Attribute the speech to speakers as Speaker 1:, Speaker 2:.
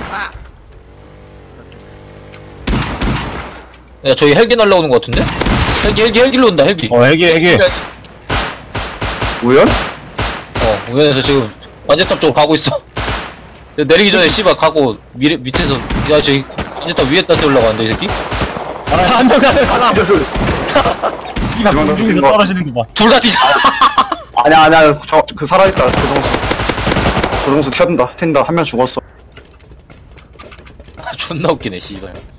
Speaker 1: 야 저기 헬기 날라오는 거 같은데? 헬기로 온다 헬기.
Speaker 2: 헬기.
Speaker 3: 우연?
Speaker 1: 우연에서 지금 관제탑 쪽으로 가고 있어. 내리기 전에 씨발 가고 밑에서 야 저기 관제탑 위에 따서 올라가는데 이 새끼?
Speaker 2: 한명 자세 살아. 이가
Speaker 3: 이건
Speaker 2: 공중에서
Speaker 3: 거.
Speaker 2: 떨어지는 거 봐.
Speaker 1: 둘 다 뒤져.
Speaker 3: 아니야 그 살아있다 조정수 튄다 한 명 죽었어.
Speaker 1: 존나 웃기네 씨발.